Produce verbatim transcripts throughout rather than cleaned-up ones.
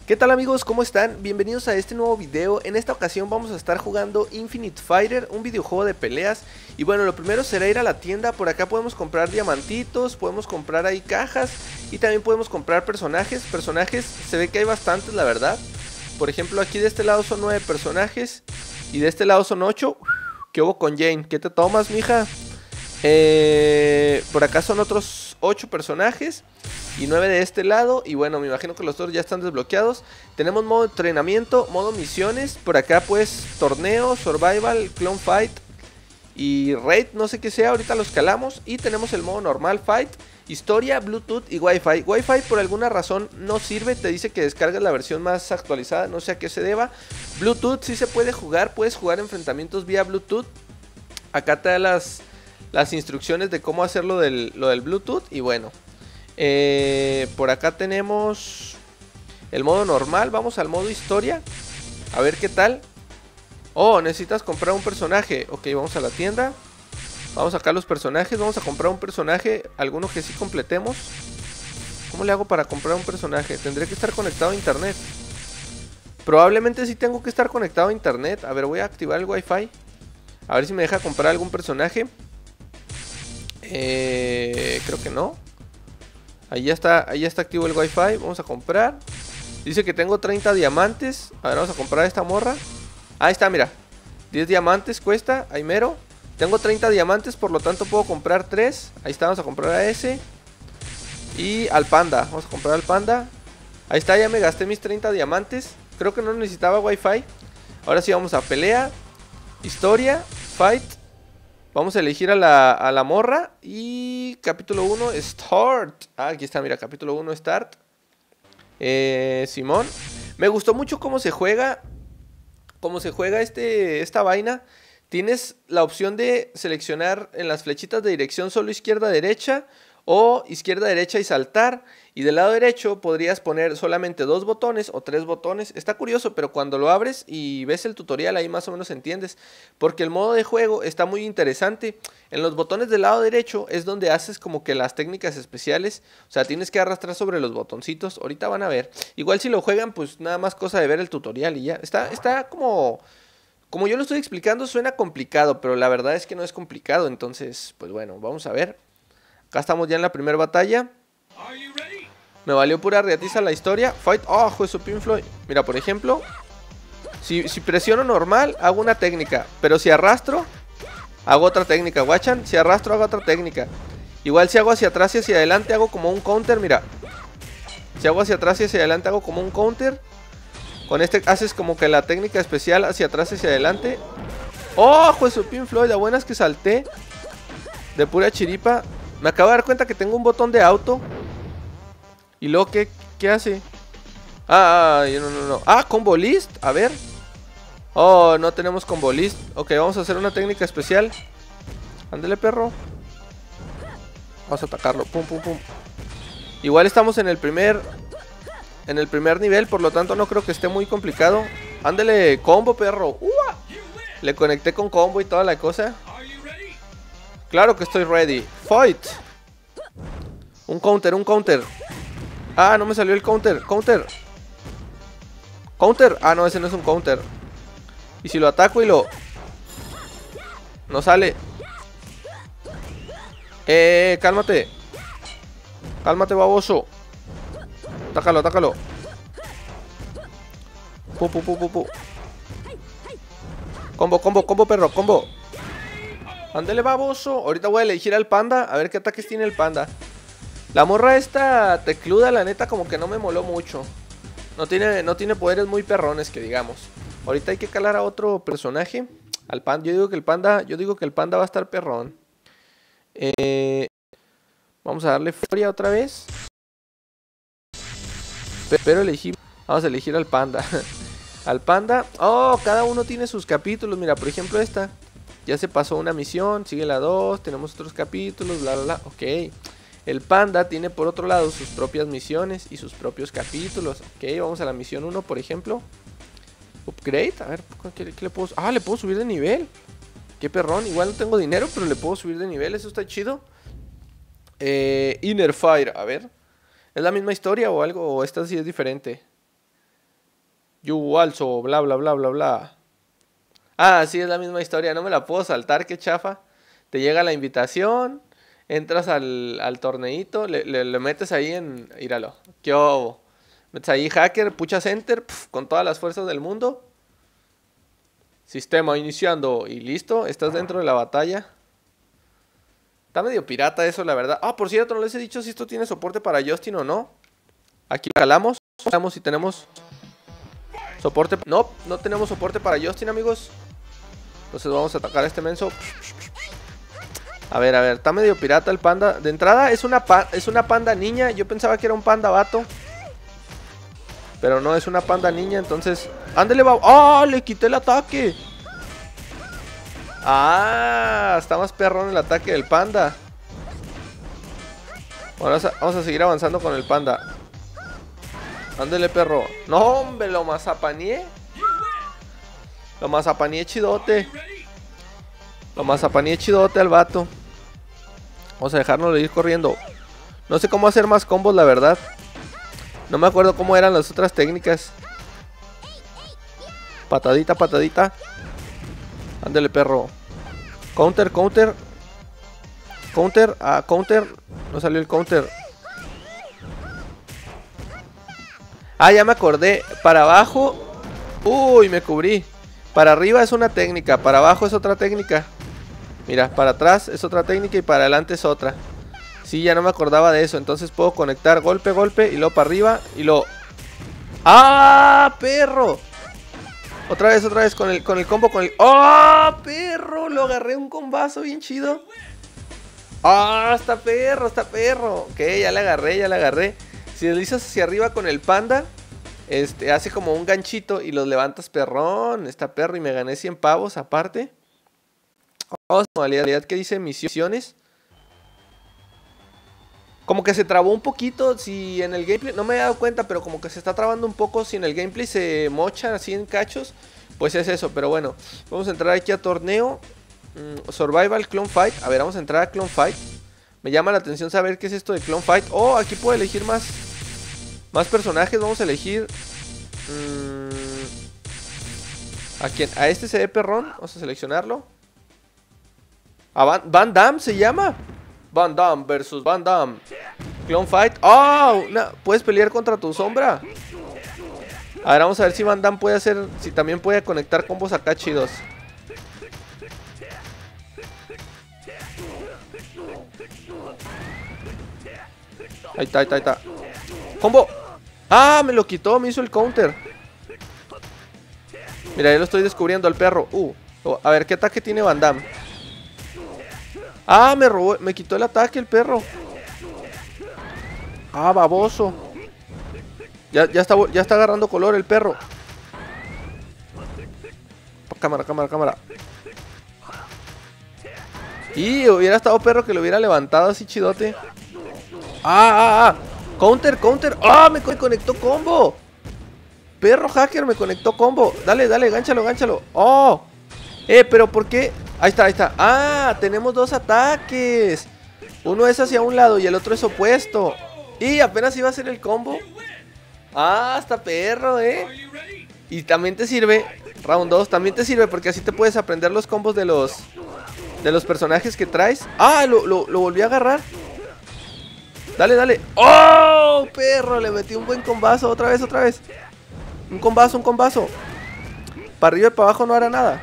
¿Qué tal amigos? ¿Cómo están? Bienvenidos a este nuevo video. En esta ocasión vamos a estar jugando Infinite Fighter, un videojuego de peleas. Y bueno, lo primero será ir a la tienda. Por acá podemos comprar diamantitos, podemos comprar ahí cajas y también podemos comprar personajes. Personajes, se ve que hay bastantes, la verdad. Por ejemplo, aquí de este lado son nueve personajes y de este lado son ocho. ¿Qué hubo con Jane? ¿Qué te tomas, mija? Eh, por acá son otros ocho personajes y nueve de este lado. Y bueno, me imagino que los otros ya están desbloqueados. Tenemos modo entrenamiento, modo misiones. Por acá pues torneo, survival, clone fight y raid, no sé qué sea, ahorita los calamos. Y tenemos el modo normal, fight, historia, bluetooth y wifi. Wifi por alguna razón no sirve, te dice que descargues la versión más actualizada, no sé a qué se deba. Bluetooth sí se puede jugar, puedes jugar enfrentamientos vía bluetooth. Acá te da las... las instrucciones de cómo hacer lo del, lo del Bluetooth. Y bueno, eh, por acá tenemos el modo normal. Vamos al modo historia, a ver qué tal. Oh, necesitas comprar un personaje. Ok, vamos a la tienda. Vamos a sacar los personajes. Vamos a comprar un personaje, alguno que sí completemos. ¿Cómo le hago para comprar un personaje? Tendré que estar conectado a internet. Probablemente sí tengo que estar conectado a internet. A ver, voy a activar el wifi, a ver si me deja comprar algún personaje. Eh, creo que no. Ahí ya está, ahí ya está activo el wifi. Vamos a comprar. Dice que tengo treinta diamantes. A ver, vamos a comprar esta morra. Ahí está, mira, diez diamantes cuesta, ahí mero. Tengo treinta diamantes, por lo tanto puedo comprar tres. Ahí está, vamos a comprar a ese. Y al panda, vamos a comprar al panda. Ahí está, ya me gasté mis treinta diamantes. Creo que no necesitaba wifi. Ahora sí vamos a pelea, historia, fight. Vamos a elegir a la, a la morra. Y capítulo uno, Start. Ah, aquí está, mira, capítulo uno, Start. eh, Simón. Me gustó mucho cómo se juega. Cómo se juega este, esta vaina. Tienes la opción de seleccionar en las flechitas de dirección solo izquierda, derecha, o izquierda, derecha y saltar. Y del lado derecho podrías poner solamente dos botones o tres botones. Está curioso, pero cuando lo abres y ves el tutorial ahí más o menos entiendes. Porque el modo de juego está muy interesante. En los botones del lado derecho es donde haces como que las técnicas especiales. O sea, tienes que arrastrar sobre los botoncitos. Ahorita van a ver. Igual si lo juegan, pues nada más cosa de ver el tutorial y ya. Está, está como... Como yo lo estoy explicando suena complicado, pero la verdad es que no es complicado. Entonces, pues bueno, vamos a ver. Acá estamos ya en la primera batalla. Me valió pura riatiza la historia. Fight. Oh, juez su Pink Floyd. Mira, por ejemplo, si, si presiono normal, hago una técnica. Pero si arrastro, hago otra técnica. ¿Guachan? Si arrastro, hago otra técnica. Igual si hago hacia atrás y hacia adelante, hago como un counter. Mira, si hago hacia atrás y hacia adelante, hago como un counter. Con este haces como que la técnica especial hacia atrás y hacia adelante. Oh, juez su Pink Floyd. La buena es que salté de pura chiripa. Me acabo de dar cuenta que tengo un botón de auto. ¿Y luego qué, qué hace? Ah, ah, no, no, no. Ah, combo list, a ver. Oh, no tenemos combo list. Ok, vamos a hacer una técnica especial. Ándale, perro. Vamos a atacarlo, pum, pum, pum. Igual estamos en el primer En el primer nivel, por lo tanto no creo que esté muy complicado. Ándale, combo, perro. ¡Ua! Le conecté con combo y toda la cosa. Claro que estoy ready. Fight. Un counter, un counter. Ah, no me salió el counter. Counter. Counter. Ah, no, ese no es un counter. Y si lo ataco y lo... No sale. Eh, cálmate. Cálmate, baboso. Atácalo, atácalo. Pu, pu, pu, pu, pu. Combo, combo, combo, perro, combo. Ándele, baboso. Ahorita voy a elegir al panda, a ver qué ataques tiene el panda. La morra esta tecluda, la neta, como que no me moló mucho. No tiene, no tiene poderes muy perrones, que digamos. Ahorita hay que calar a otro personaje. Al panda, yo digo que el panda, yo digo que el panda va a estar perrón. Eh, vamos a darle furia otra vez. Pero elegí, vamos a elegir al panda. Al panda. Oh, cada uno tiene sus capítulos. Mira, por ejemplo esta. Ya se pasó una misión, sigue la dos. Tenemos otros capítulos, bla, bla, bla. Ok. El panda tiene por otro lado sus propias misiones y sus propios capítulos. Ok, vamos a la misión uno, por ejemplo. Upgrade, a ver, ¿qué, qué le puedo...? Ah, le puedo subir de nivel. Qué perrón, igual no tengo dinero, pero le puedo subir de nivel, eso está chido. eh, Inner Fire, a ver. ¿Es la misma historia o algo? ¿O esta sí es diferente? You also, bla, bla, bla, bla, bla. Ah, sí, es la misma historia. No me la puedo saltar, qué chafa. Te llega la invitación, entras al, al torneito, le, le, le metes ahí en... Míralo, qué obo. Metes ahí hacker, puchas enter, pf, con todas las fuerzas del mundo. Sistema iniciando y listo, estás dentro de la batalla. Está medio pirata eso, la verdad. Ah, por cierto, no les he dicho si esto tiene soporte para Justin o no. Aquí calamos, calamos si tenemos soporte. No, no tenemos soporte para Justin, amigos. Entonces vamos a atacar a este menso. A ver, a ver, está medio pirata el panda. De entrada es una, pa es una panda niña. Yo pensaba que era un panda vato, pero no, es una panda niña, entonces... ¡Ándale, va! ¡Ah! ¡Oh, le quité el ataque! ¡Ah! Está más perrón el ataque del panda. Bueno, vamos a, vamos a seguir avanzando con el panda. ¡Ándale, perro! ¡No, hombre! Lo mazapaneé. Lo mazapaneé chidote. Lo mazapaneé chidote al vato. Vamos a dejarnos ir corriendo. No sé cómo hacer más combos, la verdad. No me acuerdo cómo eran las otras técnicas. Patadita, patadita. Ándale, perro. Counter, counter. Counter, ah, counter. No salió el counter. Ah, ya me acordé. Para abajo. Uy, me cubrí. Para arriba es una técnica. Para abajo es otra técnica. Mira, para atrás es otra técnica y para adelante es otra. Sí, ya no me acordaba de eso. Entonces puedo conectar golpe, golpe y luego para arriba y luego... ¡Ah, perro! Otra vez, otra vez con el, con el combo, con el... ¡Oh, perro! Lo agarré un combazo bien chido. ¡Ah, está perro, está perro! Ok, ya le agarré, ya le agarré. Si deslizas hacia arriba con el panda, este, hace como un ganchito y los levantas perrón. Está perro y me gané cien pavos aparte. Vamos a la modalidad que dice misiones. Como que se trabó un poquito, si en el gameplay, no me he dado cuenta, pero como que se está trabando un poco, si en el gameplay se mocha así en cachos, pues es eso, pero bueno. Vamos a entrar aquí a torneo, mm, Survival Clone Fight, a ver, vamos a entrar a Clone Fight. Me llama la atención saber qué es esto de Clone Fight. Oh, aquí puedo elegir más, más personajes, vamos a elegir... Mmm, ¿a quién? A este se ve perrón, vamos a seleccionarlo. A Van, Van Damme se llama. Van Damme versus Van Damme. Clone Fight. ¡Oh! Una, puedes pelear contra tu sombra. A ver, vamos a ver si Van Damme puede hacer... Si también puede conectar combos acá chidos. Ahí está, ahí está, ahí está. ¡Combo! ¡Ah! Me lo quitó, me hizo el counter. Mira, ya lo estoy descubriendo al perro. Uh, a ver, ¿qué ataque tiene Van Damme? Ah, me robó, me quitó el ataque el perro. Ah, baboso. Ya, ya está, ya está agarrando color el perro. Cámara, cámara, cámara. Y hubiera estado perro que lo hubiera levantado así chidote. Ah, ah, ah. Counter, counter. Ah, me conectó combo. Perro hacker me conectó combo. Dale, dale, gánchalo, gánchalo. Oh. Eh, pero ¿por qué? Ahí está, ahí está. Ah, tenemos dos ataques. Uno es hacia un lado y el otro es opuesto. Y apenas iba a hacer el combo. Ah, está perro, eh. Y también te sirve, round dos, también te sirve porque así te puedes aprender los combos de los De los personajes que traes. Ah, lo, lo, lo volví a agarrar. Dale, dale. ¡Oh, perro! Le metí un buen combazo, otra vez, otra vez. Un combazo, un combazo. Para arriba y para abajo no hará nada.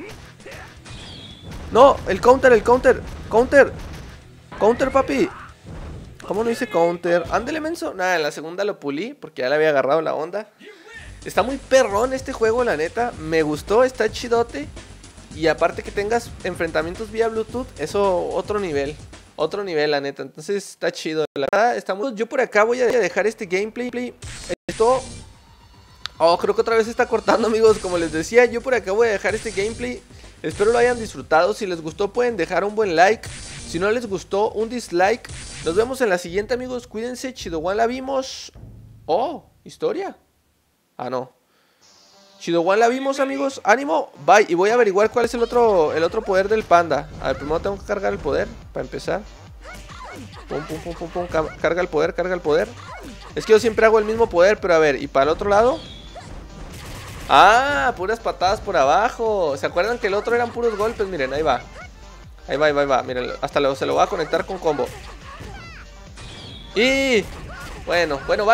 No, el counter, el counter. Counter. Counter, papi. ¿Cómo no hice counter? Ándele, menso. Nada, en la segunda lo pulí porque ya le había agarrado la onda. Está muy perrón este juego, la neta. Me gustó, está chidote. Y aparte que tengas enfrentamientos vía Bluetooth, eso otro nivel. Otro nivel, la neta. Entonces está chido. La verdad, está muy... Yo por acá voy a dejar este gameplay. Esto... Oh, creo que otra vez está cortando, amigos. Como les decía, yo por acá voy a dejar este gameplay. Espero lo hayan disfrutado. Si les gustó pueden dejar un buen like. Si no les gustó, un dislike. Nos vemos en la siguiente, amigos. Cuídense, Chido la vimos. Oh, historia. Ah, no. Chido la vimos, amigos. Ánimo, bye. Y voy a averiguar cuál es el otro, el otro poder del panda. A ver, primero tengo que cargar el poder para empezar. Pum, pum, pum, pum, pum. Carga el poder, carga el poder. Es que yo siempre hago el mismo poder, pero a ver, y para el otro lado. Ah, puras patadas por abajo. ¿Se acuerdan que el otro eran puros golpes? Miren, ahí va. Ahí va, ahí va, ahí va. Miren, hasta luego se lo voy a conectar con combo. Y... Bueno, bueno, va.